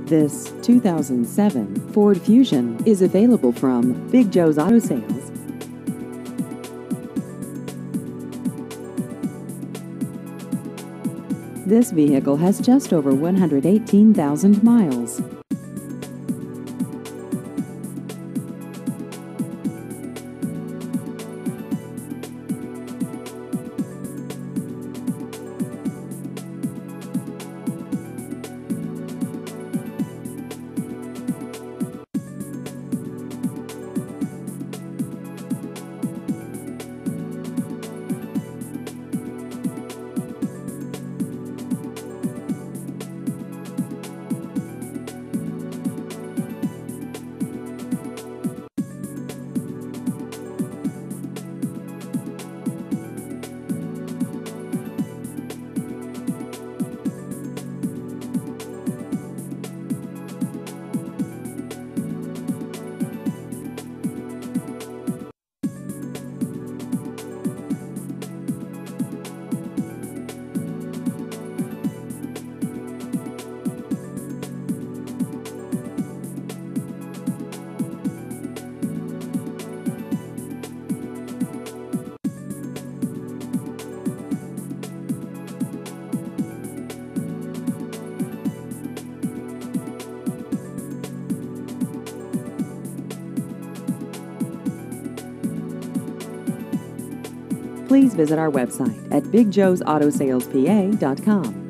This 2007 Ford Fusion is available from Big Joe's Auto Sales. This vehicle has just over 118,000 miles. Please visit our website at bigjoesautosalespa.com.